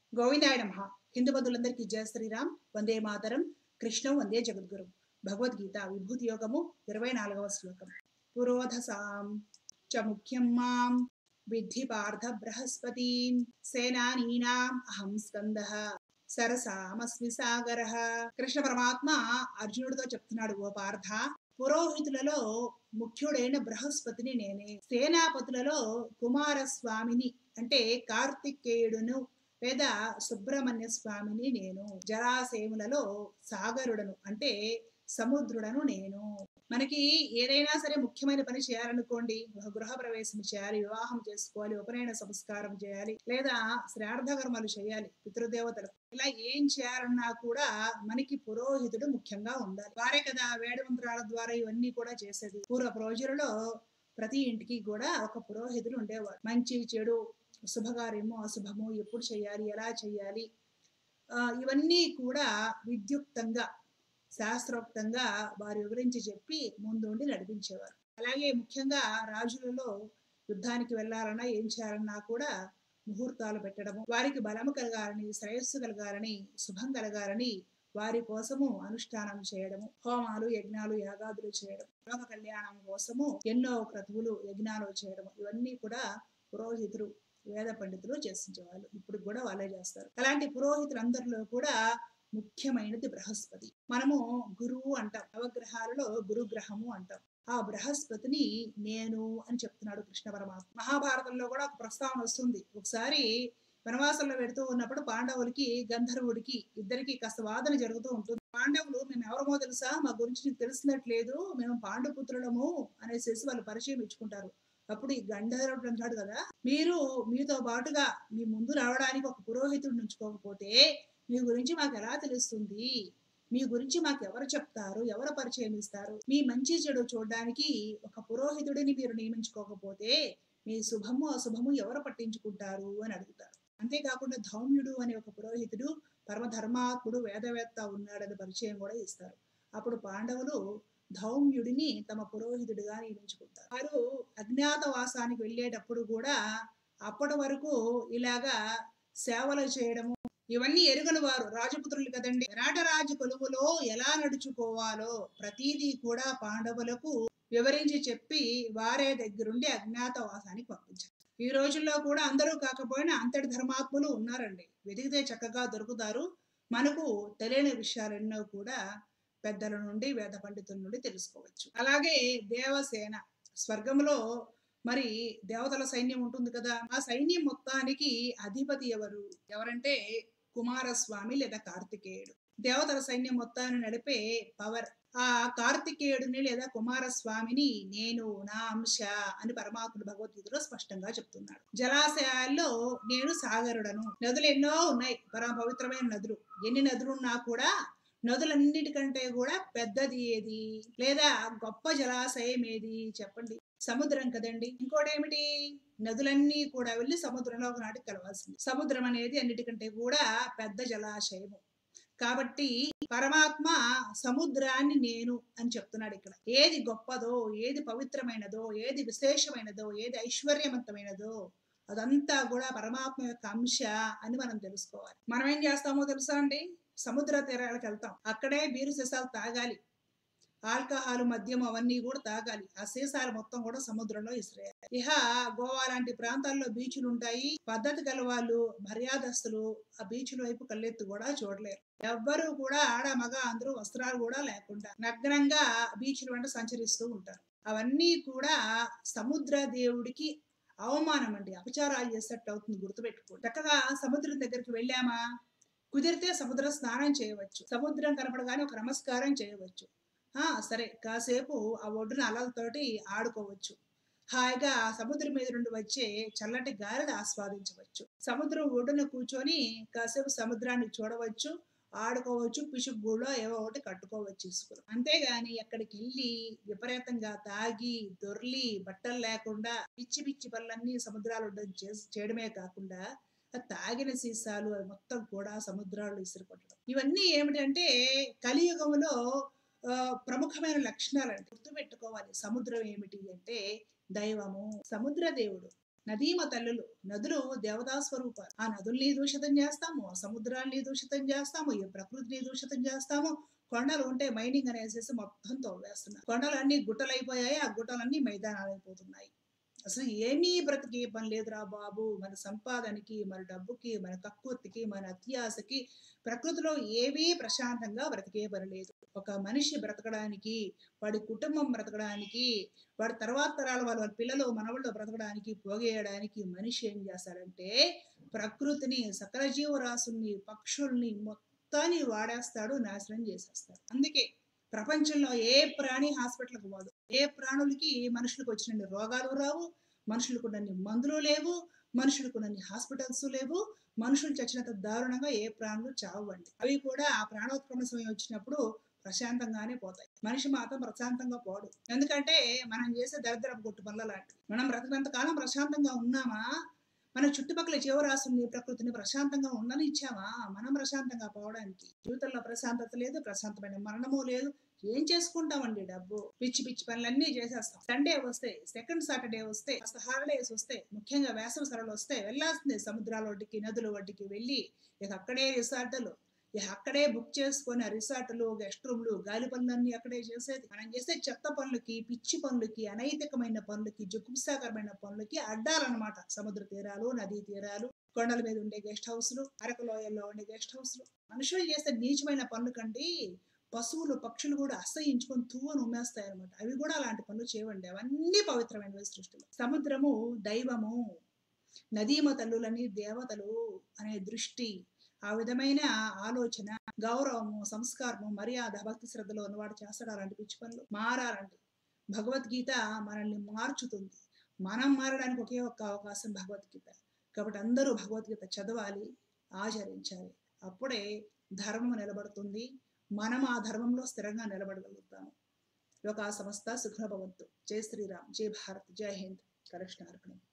గోవిందాయ నమః. హిందూ బంధువులందరికీ జయ శ్రీరామ్. వందే మాతరం. కృష్ణం వందే జగద్గురు. భగవద్గీత విభూతి యోగము 24వ శ్లోకం. పురోధసాం చ ముఖ్యం మాం విద్ధి పార్థ బృహస్పతిం సేనానీనాం అహం స్కందః సరసామస్మి సాగరః. కృష్ణ పరమాత్మ అర్జునుడితో చెప్తున్నాడు, ఓ పార్థ, పురోహితులలో ముఖ్యుడైన బృహస్పతిని నేనే, సేనాపతులలో కుమారస్వామిని అంటే కార్తికేయుడును లేదా సుబ్రహ్మణ్య స్వామిని నేను, జలాశయములలో సాగరుడను అంటే సముద్రుడను నేను. మనకి ఏదైనా సరే ముఖ్యమైన పని చేయాలనుకోండి, ఒక గృహ ప్రవేశం చేయాలి, వివాహం చేసుకోవాలి, ఉపనయన సంస్కారం చేయాలి, లేదా శ్రాద్ధ కర్మలు చేయాలి, పితృదేవతలు, ఇలా ఏం చేయాలన్నా కూడా మనకి పురోహితుడు ముఖ్యంగా ఉండాలి. వారే కదా వేద మంత్రాల ద్వారా ఇవన్నీ కూడా చేసేది. పూర్వపు రోజులలో ప్రతి ఇంటికి కూడా ఒక పురోహితుడు ఉండేవాడు. మంచి చెడు, శుభకార్యము అశుభము ఎప్పుడు చేయాలి, ఎలా చేయాలి, ఇవన్నీ కూడా విద్యుక్తంగా శాస్త్రోక్తంగా వారు వివరించి చెప్పి ముందుండి నడిపించేవారు. అలాగే ముఖ్యంగా రాజులలో యుద్ధానికి వెళ్ళాలన్నా ఏం చేయాలన్నా కూడా ముహూర్తాలు పెట్టడము, వారికి బలము కలగాలని, శ్రేయస్సు కలగాలని, శుభం కలగాలని వారి కోసము అనుష్ఠానం చేయడము, హోమాలు యజ్ఞాలు యాగాదులు చేయడం, లోక కళ్యాణం కోసము ఎన్నో క్రతువులు యజ్ఞాలు చేయడము, ఇవన్నీ కూడా పురోహితులు వేద పండితులు చేసించేవాళ్ళు. ఇప్పుడు కూడా వాళ్ళే చేస్తారు. అలాంటి పురోహితులందరిలో కూడా ముఖ్యమైనది బృహస్పతి. మనము గురువు అంటాం, నవగ్రహాలలో గురుగ్రహము అంటాం. ఆ బృహస్పతిని నేను అని చెప్తున్నాడు కృష్ణ పరమాత్మ. మహాభారతంలో కూడా ఒక ప్రస్తావన వస్తుంది. ఒకసారి వనవాసంలో పెడుతూ ఉన్నప్పుడు పాండవులకి గంధర్వుడికి ఇద్దరికి కాస్త వాదన జరుగుతూ ఉంటుంది. పాండవులు, మేము ఎవరమో తెలుసా, మా గురించి నీకు తెలిసినట్లేదు, మేము పాండుపుత్రులము అనేసి వాళ్ళు పరిచయం ఇచ్చుకుంటారు. అప్పుడు ఈ గంధర్వుడు అంటాడు కదా, మీరు మీతో పాటుగా మీ ముందు రావడానికి ఒక పురోహితుడిని ఉంచుకోకపోతే మీ గురించి మాకు ఎలా తెలుస్తుంది, మీ గురించి మాకు ఎవరు చెప్తారు, ఎవరు పరిచయం ఇస్తారు, మీ మంచి చెడు చూడడానికి ఒక పురోహితుడిని మీరు నియమించుకోకపోతే మీ శుభము అశుభము ఎవరు పట్టించుకుంటారు అని అడుగుతారు. అంతేకాకుండా ధౌమ్యుడు అనే ఒక పురోహితుడు పరమధర్మాత్ముడు వేదవేత్త ఉన్నాడని పరిచయం కూడా ఇస్తారు. అప్పుడు పాండవులు ధౌమ్యుడిని తమ పురోహితుడిగా నియమించుకుంటారు. వారు అజ్ఞాతవాసానికి వెళ్ళేటప్పుడు కూడా అప్పటి వరకు ఇలాగా సేవలు చేయడము ఇవన్నీ ఎరుగని వారు, రాజపుత్రులు కదండి. విరాటరాజు కొలువులో ఎలా నడుచుకోవాలో ప్రతిదీ కూడా పాండవులకు వివరించి చెప్పి వారే దగ్గరుండి అజ్ఞాతవాసానికి పంపించారు. ఈ రోజుల్లో కూడా అందరూ కాకపోయినా అంతటి ధర్మాత్ములు ఉన్నారండి. వెతికితే చక్కగా దొరుకుతారు. మనకు తెలియని విషయాలెన్నో కూడా పెద్దల నుండి వేద పండితుల నుండి తెలుసుకోవచ్చు. అలాగే దేవసేన, స్వర్గంలో మరి దేవతల సైన్యం ఉంటుంది కదా, ఆ సైన్యం మొత్తానికి అధిపతి ఎవరంటే కుమారస్వామి లేదా కార్తికేయుడు. దేవతల సైన్యం మొత్తాన్ని నడిపే పవర్. ఆ కార్తికేయుడిని లేదా కుమారస్వామిని నేను, నా అంశ అని పరమాత్ముడు భగవద్గీతలో స్పష్టంగా చెప్తున్నాడు. జలాశయాల్లో నేను సాగరుడను. నదులు ఎన్నో ఉన్నాయి, పరమ పవిత్రమైన నదులు. ఎన్ని నదులున్నా కూడా నదులన్నిటికంటే కూడా పెద్దది ఏది లేదా గొప్ప జలాశయం ఏది చెప్పండి? సముద్రం కదండి. ఇంకోటి ఏమిటి, నదులన్నీ కూడా వెళ్ళి సముద్రంలో ఒకనాటికి కలవాల్సింది. సముద్రం అనేది అన్నిటికంటే కూడా పెద్ద జలాశయము. కాబట్టి పరమాత్మ సముద్రాన్ని నేను అని చెప్తున్నాడు ఇక్కడ. ఏది గొప్పదో, ఏది పవిత్రమైనదో, ఏది విశేషమైనదో, ఏది ఐశ్వర్యవంతమైనదో అదంతా కూడా పరమాత్మ యొక్క అంశ అని మనం తెలుసుకోవాలి. మనం ఏం చేస్తామో తెలుసా అండి, సముద్ర తీరాలకు వెళ్తాం, అక్కడే బీరు సీసాలు తాగాలి, ఆల్కహాల్ మద్యం అవన్నీ కూడా తాగాలి, ఆ సీసాలు మొత్తం కూడా సముద్రంలో ఇసిరేయాలి. ఇహ గోవా లాంటి ప్రాంతాల్లో బీచ్లు ఉంటాయి, పద్ధతి గల వాళ్ళు మర్యాదస్తులు ఆ బీచ్ల వైపు కళ్ళెత్తు కూడా చూడలేరు. ఎవ్వరూ కూడా ఆడ మగ అందరూ వస్త్రాలు కూడా లేకుండా నగ్నంగా బీచ్ల వెంట సంచరిస్తూ ఉంటారు. అవన్నీ కూడా సముద్ర దేవుడికి అవమానం అండి, అపచారాలు చేసేట్టు అవుతుంది. గుర్తుపెట్టుకోండి. చక్కగా సముద్రం దగ్గరికి వెళ్ళామా, కుదిరితే సముద్ర స్నానం చేయవచ్చు, సముద్రం కనపడగానే ఒక నమస్కారం చేయవచ్చు, సరే కాసేపు ఆ ఒడ్డున అలలతోటి ఆడుకోవచ్చు, హాయిగా ఆ సముద్రం మీద నుండి వచ్చే చల్లటి గాలిని ఆస్వాదించవచ్చు, సముద్రం ఒడ్డున కూర్చొని కాసేపు సముద్రాన్ని చూడవచ్చు, ఆడుకోవచ్చు, పిసుగుళ్ళో ఏవో ఒకటి కట్టుకోవచ్చు ఇసుకలు. అంతేగాని ఎక్కడికి వెళ్ళి విపరీతంగా తాగి దొర్లి బట్టలు లేకుండా పిచ్చి పిచ్చి పనులన్నీ సముద్రాలు చేయడమే కాకుండా తాగిన సీసాలు అవి మొత్తం కూడా సముద్రాలు ఇసురుకొట్టడం, ఇవన్నీ ఏమిటంటే కలియుగంలో ప్రముఖమైన లక్షణాలు అంటే గుర్తుపెట్టుకోవాలి. సముద్రం ఏమిటి అంటే దైవము, సముద్ర దేవుడు. నదీమ తల్లులు, నదులు దేవతా స్వరూపాలు. ఆ నదుల్ని దూషితం చేస్తాము, సముద్రాన్ని దూషితం చేస్తాము, ఈ ప్రకృతిని దూషితం చేస్తాము. కొండలు ఉంటే మైనింగ్ అనేసేసి మొత్తం తవ్వేస్తున్నారు. కొండలన్నీ గుట్టలైపోయాయి, ఆ గుట్టలన్నీ మైదానాలు అయిపోతున్నాయి. అసలు ఏమీ బ్రతికే పని లేదురా బాబు. మన సంపాదనకి, మన డబ్బుకి, మన కక్కుర్తికి, మన అత్యాశకి ప్రకృతిలో ఏమీ ప్రశాంతంగా బ్రతికే పని లేదు. ఒక మనిషి బ్రతకడానికి, వాడి కుటుంబం బ్రతకడానికి, వాడి తర్వాత తరాల వాళ్ళ పిల్లలు మనవళ్ళు బ్రతకడానికి, పోగేయడానికి మనిషి ఏం చేస్తాడంటే ప్రకృతిని, సకల జీవరాశుల్ని, పక్షుల్ని మొత్తాన్ని వాడేస్తాడు, నాశనం చేసేస్తాడు. అందుకే ప్రపంచంలో ఏ ప్రాణి హాస్పిటల్కి పోదు. ఏ ప్రాణులకి మనుషులకు వచ్చిన రోగాలు రావు, మనుషులకు ఉన్నన్ని మందులు లేవు, మనుషులకు ఉన్నన్ని హాస్పిటల్స్ లేవు. మనుషులు చచ్చినంత దారుణంగా ఏ ప్రాణులు చావండి. అవి కూడా ఆ ప్రాణోత్క్రమణ సమయం వచ్చినప్పుడు ప్రశాంతంగానే పోతాయి. మనిషి మాత్రం ప్రశాంతంగా పోడు. ఎందుకంటే మనం చేసే దరిద్రపు కొట్టు పనుల లాంటివి. మనం బ్రతికినంత కాలం ప్రశాంతంగా ఉన్నామా? మన చుట్టుపక్కల జీవరాశుల్ని, ప్రకృతిని ప్రశాంతంగా ఉండని ఇచ్చామా? మనం ప్రశాంతంగా పోవడానికి. జీవితంలో ప్రశాంతత లేదు, ప్రశాంతమైన మరణము లేదు. ఏం చేసుకుంటామండి డబ్బు? పిచ్చి పిచ్చి పనులన్నీ చేసేస్తాం. సండే వస్తే, సెకండ్ సాటర్డే వస్తే, హాలిడేస్ వస్తే, ముఖ్యంగా వేసవి సెలవులు వస్తే వెళ్ళాల్సిందే సముద్రాల ఒడ్డుకి, నదుల ఒడ్డుకి వెళ్ళి ఇక అక్కడే రిసార్టులు, ఇక అక్కడే బుక్ చేసుకొని ఆ రిసార్టులు, గెస్ట్ రూమ్లు, గాలి పనులన్నీ అక్కడే చేసేది. మనం చేసే చెత్త పనులకి, పిచ్చి పనులకి, అనైతికమైన పనులకి, జుగుప్సాకరమైన పనులకి అడ్డాలన్నమాట సముద్ర తీరాలు, నదీ తీరాలు, కొండల మీద ఉండే గెస్ట్ హౌస్లు, అరకలోయల్లో ఉండే గెస్ట్ హౌస్లు. మనుషులు చేసే నీచమైన పనుల కంటే పశువులు, పక్షులు కూడా అసహ్యించుకొని తువ్వను ఉమ్మేస్తాయి అనమాట. అవి కూడా అలాంటి పనులు చేయవండి. అవన్నీ పవిత్రమైనవి సృష్టిలో. సముద్రము దైవము, నదీమ తల్లులని దేవతలు అనే దృష్టి, ఆ విధమైన ఆలోచన, గౌరవము, సంస్కారము, మర్యాద, భక్తి శ్రద్ధలో ఉన్నవాడు చేస్తాడు అలాంటి పిచ్చి పనులు. మారాలండి. భగవద్గీత మనల్ని మార్చుతుంది. మనం మారడానికి ఒకే ఒక్క అవకాశం భగవద్గీత. కాబట్టి అందరూ భగవద్గీత చదవాలి, ఆచరించాలి. అప్పుడే ధర్మం నిలబడుతుంది. మనం ఆ ధర్మంలో స్థిరంగా నిలబడగలుగుతాము. లోకా సమస్త సుఖినో భవంతు. జై శ్రీరామ్, జై భారత్, జై హింద్. కృష్ణార్పణం.